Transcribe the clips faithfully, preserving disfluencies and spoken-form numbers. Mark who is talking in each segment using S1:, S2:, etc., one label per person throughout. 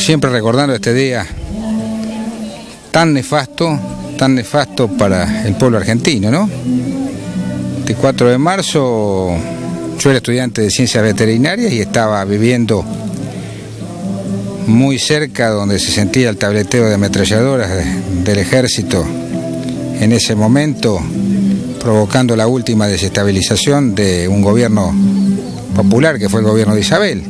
S1: siempre recordando este día tan nefasto, tan nefasto para el pueblo argentino, ¿no? El cuatro de marzo yo era estudiante de ciencias veterinarias y estaba viviendo muy cerca donde se sentía el tableteo de ametralladoras de, del ejército en ese momento, provocando la última desestabilización de un gobierno popular que fue el gobierno de Isabel.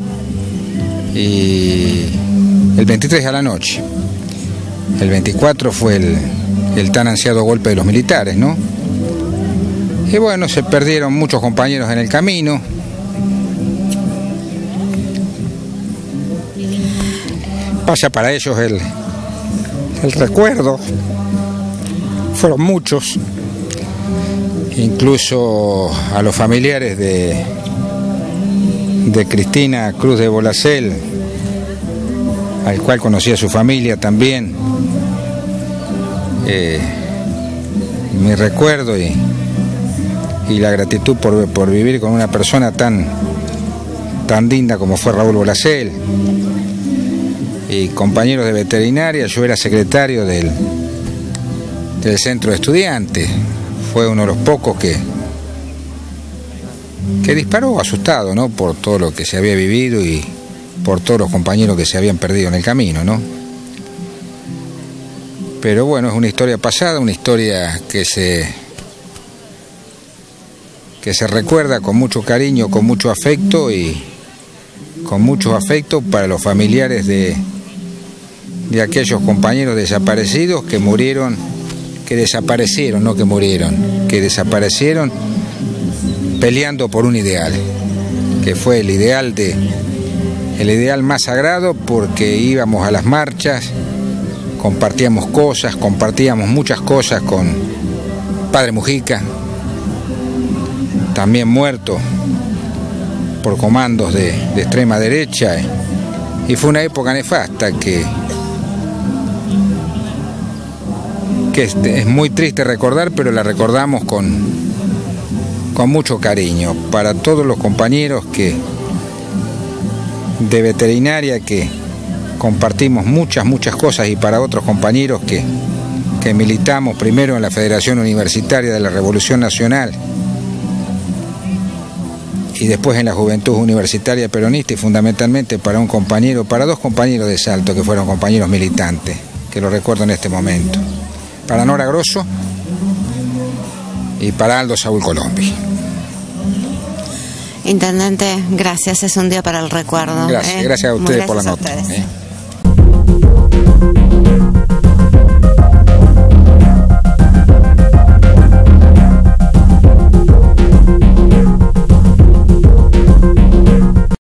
S1: Y el veintitrés a la noche, el veinticuatro fue el, el tan ansiado golpe de los militares, ¿no? Y bueno, se perdieron muchos compañeros en el camino. Pasa para ellos el, el recuerdo. Fueron muchos, incluso a los familiares de, de Cristina Cruz de Bolacel, al cual conocía su familia también. Eh, mi recuerdo y, y la gratitud por, por vivir con una persona tan, tan linda como fue Raúl Bolacel. Y compañeros de veterinaria, yo era secretario del, del centro de estudiantes, fue uno de los pocos que, que disparó asustado, ¿no? Por todo lo que se había vivido y por todos los compañeros que se habían perdido en el camino, ¿no? Pero bueno, es una historia pasada, una historia que se, que se recuerda con mucho cariño, con mucho afecto y con mucho afecto para los familiares de, de aquellos compañeros desaparecidos que murieron, que desaparecieron, no que murieron, que desaparecieron peleando por un ideal, que fue el ideal de, el ideal más sagrado, porque íbamos a las marchas, compartíamos cosas, compartíamos muchas cosas con Padre Mujica, también muerto por comandos de, de extrema derecha, y fue una época nefasta que, que es, es muy triste recordar, pero la recordamos con, con mucho cariño para todos los compañeros que de veterinaria que compartimos muchas, muchas cosas, y para otros compañeros que, que militamos primero en la Federación Universitaria de la Revolución Nacional y después en la Juventud Universitaria Peronista, y fundamentalmente para un compañero, para dos compañeros de Salto que fueron compañeros militantes, que lo recuerdo en este momento, para Nora Grosso y para Aldo Saúl Colombi.
S2: Intendente, gracias, es un día para el recuerdo.
S1: Gracias,
S2: ¿eh?
S1: gracias a ustedes por la
S2: Gracias a
S1: nota.
S2: ustedes.
S1: ¿eh?